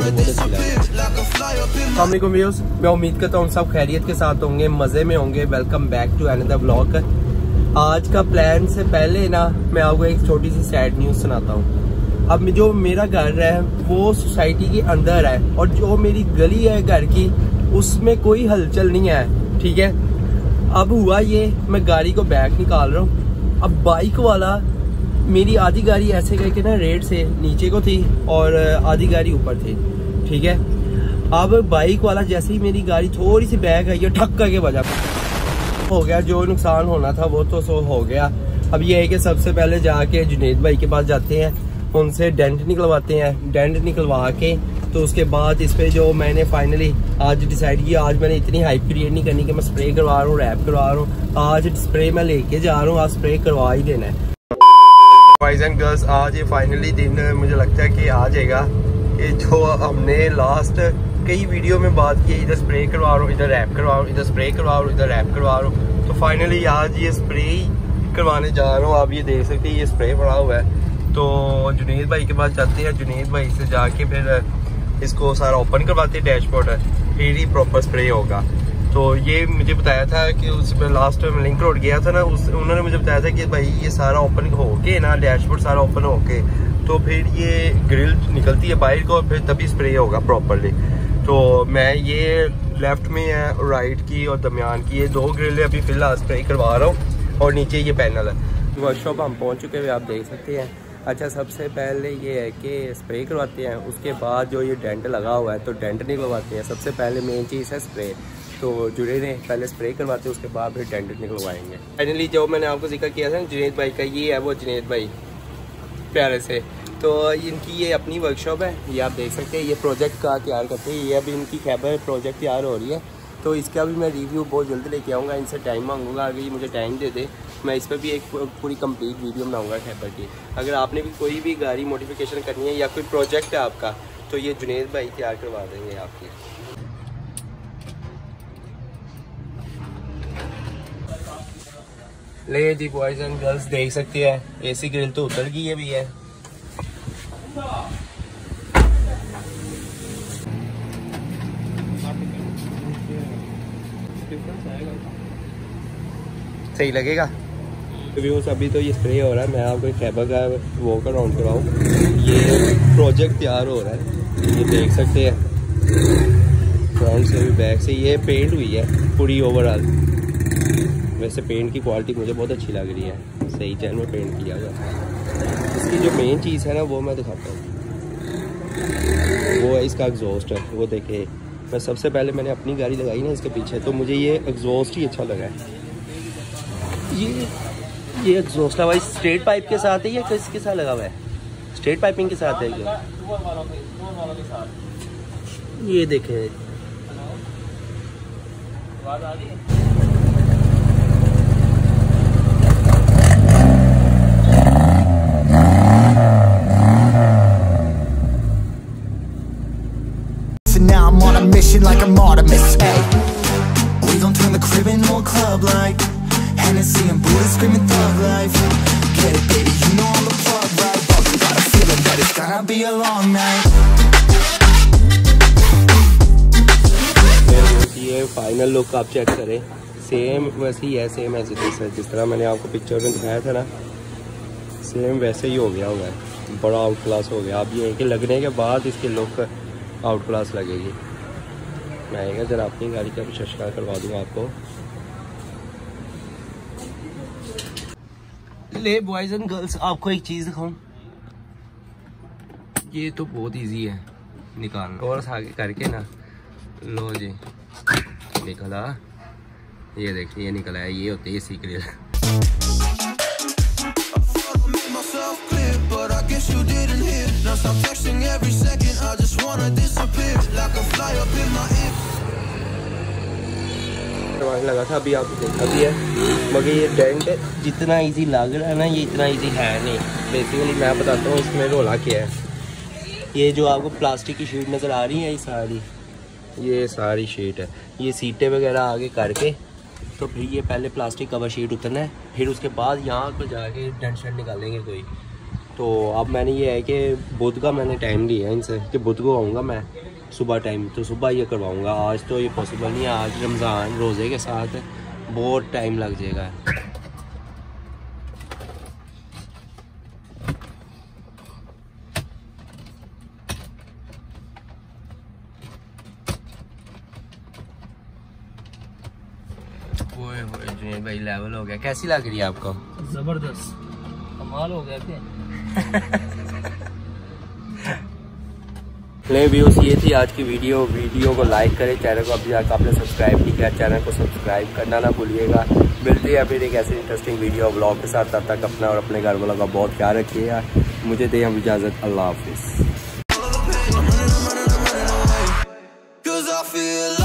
मुझे बहुत अच्छी लगी। व्यूअर्स, मैं उम्मीद करता हूँ सब खैरियत के साथ होंगे, मज़े में होंगे। Welcome back to another blog. आज का प्लान से पहले ना मैं आपको एक छोटी सी सैड न्यूज़ सुनाता हूँ। अब जो मेरा घर है वो सोसाइटी के अंदर है और जो मेरी गली है घर की उसमें कोई हलचल नहीं है, ठीक है। अब हुआ ये, मैं गाड़ी को बैक निकाल रहा हूँ, अब बाइक वाला मेरी आधी गाड़ी ऐसे करके ना रेड से नीचे को थी और आधी गाड़ी ऊपर थी, ठीक है। अब बाइक वाला जैसे ही मेरी गाड़ी थोड़ी सी बैक आई ठक करके बजा, हो गया। जो नुकसान होना था वो तो सो हो गया। अब ये है कि सबसे पहले जाके जुनेद भाई के पास जाते हैं, उनसे डेंट निकलवाते हैं। डेंट निकलवा के तो उसके बाद इस पे जो मैंने फाइनली आज डिसाइड किया, आज मैंने इतनी हाइप क्रिएट नहीं करनी कि मैं स्प्रे करवा रहा हूँ, रैप करवा रहा हूँ। आज स्प्रे मैं लेके जा रहा हूँ, आज स्प्रे करवा ही देना है। बॉयज एंड गर्ल्स, आज ये फाइनली दिन मुझे लगता है कि आ जाएगा। ये जो हमने लास्ट कई वीडियो में बात की, इधर स्प्रे करवा रहा हूँ, इधर रैप करवा रहा हूँ, इधर स्प्रे करवा रहा हूँ, इधर रैप करवा रहा हूँ, तो फाइनली आज ये स्प्रे करवाने जा रहा हूँ। आप ये देख सकते हैं ये स्प्रे पड़ा हुआ है। तो जुनेद भाई के पास जाते हैं, जुनेद भाई से जाके फिर इसको सारा ओपन करवाते हैं डैशबोर्ड, फिर ही प्रॉपर स्प्रे होगा। तो ये मुझे बताया था कि उसमें लास्ट में लिंक रोड गया था ना, उन्होंने मुझे बताया था कि भाई ये सारा ओपन होके ना, डैशबोर्ड सारा ओपन होके तो फिर ये ग्रिल निकलती है बाहर को, फिर तभी स्प्रे होगा प्रॉपरली। तो मैं ये लेफ्ट में है, राइट की और दरमियान की, ये 2 ग्रिल अभी फिलहाल स्प्रे करवा रहा हूँ और नीचे ये पैनल है। वर्कशॉप हम पहुँच चुके हैं, आप देख सकते हैं। अच्छा, सबसे पहले ये है कि स्प्रे करवाते हैं, उसके बाद जो ये डेंट लगा हुआ है तो डेंट निकलवाते हैं। सबसे पहले मेन चीज़ है स्प्रे, तो जुनेद ने पहले स्प्रे करवाते हैं, उसके बाद फिर डेंट निकलवाएंगे। फाइनली जो मैंने आपको जिक्र किया था जुनेद भाई का, ये है वो जुनेद भाई प्यारे से। तो इनकी ये अपनी वर्कशॉप है, ये आप देख सकते हैं। ये प्रोजेक्ट का तैयार करते हैं, ये अभी इनकी खैबर प्रोजेक्ट तैयार हो रही है, तो इसका भी मैं रिव्यू बहुत जल्दी लेके आऊँगा। इनसे टाइम मांगूंगा, अगर ये मुझे टाइम दे दे मैं इस पर भी एक पूरी कंप्लीट वीडियो बनाऊंगा खैबर की। अगर आपने भी कोई भी गाड़ी मॉडिफिकेशन करनी है या कोई प्रोजेक्ट है आपका, तो ये जुनेद भाई तैयार करवा देंगे आपकी। ले जी बॉयज एंड गर्ल्स, देख सकते हैं एसी ग्रिल तो उतर गई है भी है। सही लगेगा व्यूअर्स। अभी तो ये स्प्रे हो रहा है, मैं आपको खैबर का वो का राउंड कराऊँ। ये प्रोजेक्ट तैयार हो रहा है, ये देख सकते हैं फ्रंट से भी बैक से। ये पेंट हुई है पूरी ओवरऑल। वैसे पेंट की क्वालिटी मुझे बहुत अच्छी लग रही है, सही चैन में पेंट किया हुआ है। इसकी जो मेन चीज़ है ना वो मैं दिखाता हूँ, वो है इसका एग्जॉस्ट है। वो देखे, मैं सबसे पहले मैंने अपनी गाड़ी लगाई ना इसके पीछे, तो मुझे ये एग्जॉस्ट ही अच्छा लगा है। ये एग्जॉस्ट है भाई, स्ट्रेट पाइप के साथ है या किसके साथ लगा हुआ है? स्ट्रेट पाइपिंग के साथ है ये देखे। Now I'm on a mission like I'm Artemis, hey. We gon' turn the crib into a club like Hennessy and Buddha screaming thug life. Get it baby, you know I'm the plug, right? But we got a feeling that it's gonna be a long night. ये final look आप check करें, same वैसे ही है, same ऐसे जिस तरह मैंने आपको पिक्चर में दिखाया था ना, सेम वैसे ही हो गया हुआ है। बड़ा आउट क्लास हो गया। अब ये है कि लगने के बाद इसकी लुक आउट क्लास लगेगी। मैं जरा अपनी गाड़ी का भी शशका करवा दूंगा आपको। ले बॉयज एंड गर्ल्स, आपको एक चीज़ दिखाऊं, ये तो बहुत इजी है निकालना, और आगे करके ना, लो जी निकला। ये देखिए ये निकला है, ये होते हैं इसी के लिए। लगा था अभी आपको देखा भी है, मगर ये डेंट जितना इजी लग रहा है ना, ये इतना इजी है नहीं। बेसिकली मैं बताता हूँ इसमें रोला क्या है। ये जो आपको प्लास्टिक की शीट नज़र आ रही है, ये सारी शीट है। ये सीटें वगैरह आगे करके तो फिर ये पहले प्लास्टिक कवर शीट उतरना है, फिर उसके बाद यहाँ पर जाके डेंट शेंट निकालेंगे कोई, तो अब मैंने ये है कि बुध का मैंने टाइम लिया है इनसे कि बुध को आऊँगा मैं सुबह टाइम, तो सुबह ये करवाऊँगा। आज तो ये पॉसिबल नहीं है, आज रमज़ान रोज़े के साथ बहुत टाइम लग जाएगा। जुनेद भाई लेवल हो गया। कैसी लग रही है आपको? जबरदस्त, कमाल हो गया क्या? ले व्यूअर्स, ये थी आज की वीडियो को लाइक करें, चैनल को अभी तक आपने सब्सक्राइब नहीं किया चैनल को सब्सक्राइब करना ना भूलिएगा। मिलती है फिर एक ऐसी इंटरेस्टिंग वीडियो व्लॉग के साथ, तब तक अपना और अपने घर वालों का बहुत ख्याल रखिएगा। मुझे दें हम इजाज़त, अल्लाह हाफिज़।